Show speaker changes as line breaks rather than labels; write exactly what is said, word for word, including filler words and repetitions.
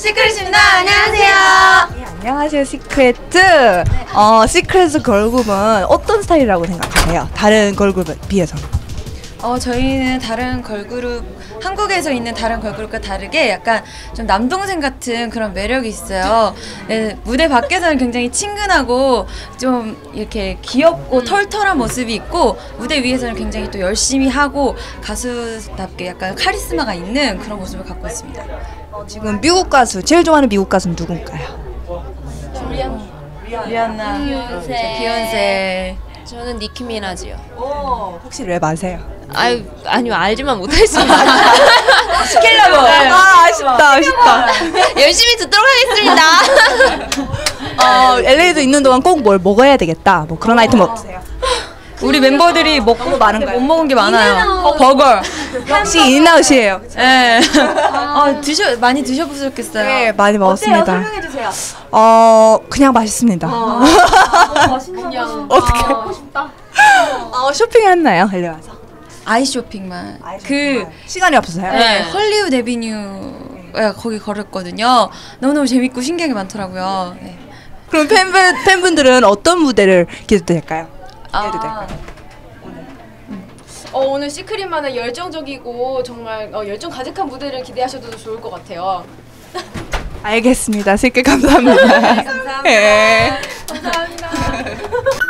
시크릿입니다. 안녕하세요.
네, 안녕하세요, 시크릿. 네. 어, 시크릿 걸그룹은 어떤 스타일이라고 생각하세요? 다른 걸그룹에 비해서.
어, 저희는 다른 걸그룹, 한국에서 있는 다른 걸그룹과 다르게 약간 좀 남동생 같은 그런 매력이 있어요. 네, 무대 밖에서는 굉장히 친근하고 좀 이렇게 귀엽고 털털한 모습이 있고, 무대 위에서는 굉장히 또 열심히 하고 가수답게 약간 카리스마가 있는 그런 모습을 갖고 있습니다.
어, 지금 미국 가수, 제일 좋아하는 미국 가수는 누군가요?
줄리안, 리안나,
비욘세.
비욘세.
저는 니키 미나지요.
오, 혹시 랩 아세요?
아유, 아니요, 알지만 못하겠습니다.
시키려고.
네. 아, 아쉽다, 아쉽다.
열심히 듣도록 하겠습니다.
어, 엘에이도 있는 동안 꼭 뭘 먹어야 되겠다. 뭐 그런 아이템 없으세요?
우리 멤버들이 먹고 많은가요? 못 먹은 게 많아요. 버거.
역시 인아웃이에요.
네. 아, 드셔 많이 드셔보셨겠어요.
네, 많이 먹었습니다.
어때요? 설명해주세요.
어, 그냥 맛있습니다.
어, 맛있나 봐.
어떻게?
먹고 싶다.
어, 쇼핑했나요? 달려와서.
아이 쇼핑만.
아이
그
쇼핑만. 시간이 없어서요?
네, 헐리우드 에비뉴 거기 걸었거든요. 너무너무 재밌고 신기한 게 많더라고요. 네.
그럼 팬분, 팬분들은 어떤 무대를 기대도 될까요? 기대도
아.
될까요?
어, 오늘 시크릿만의 열정적이고 정말 어, 열정 가득한 무대를 기대하셔도 좋을 것 같아요.
알겠습니다. 실게 감사합니다.
감사합니다.
네.
감사합니다.